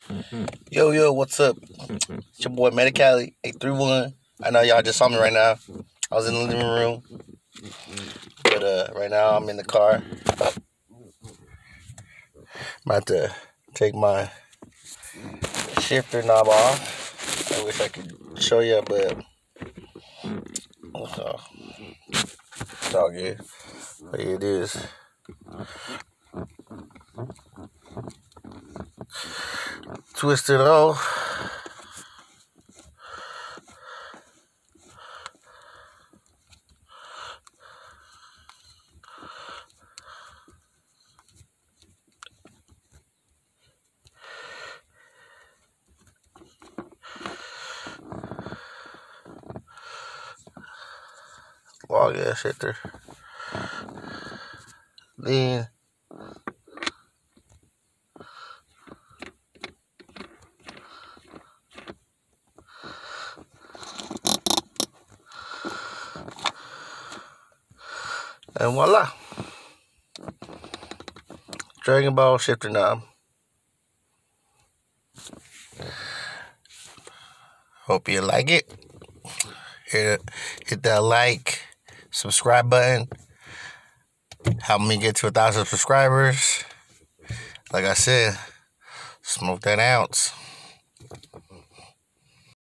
Yo, what's up? It's your boy Medicali 831. I know y'all just saw me right now. I was in the living room, but right now I'm in the car. I'm about to take my shifter knob off. I wish I could show you, but it's all good. But it is. Twist it off. Long ass shifter. Then and voila. Dragon Ball shifter knob. Hope you like it. Hit that like, subscribe button. Help me get to 1,000 subscribers. Like I said, smoke that ounce.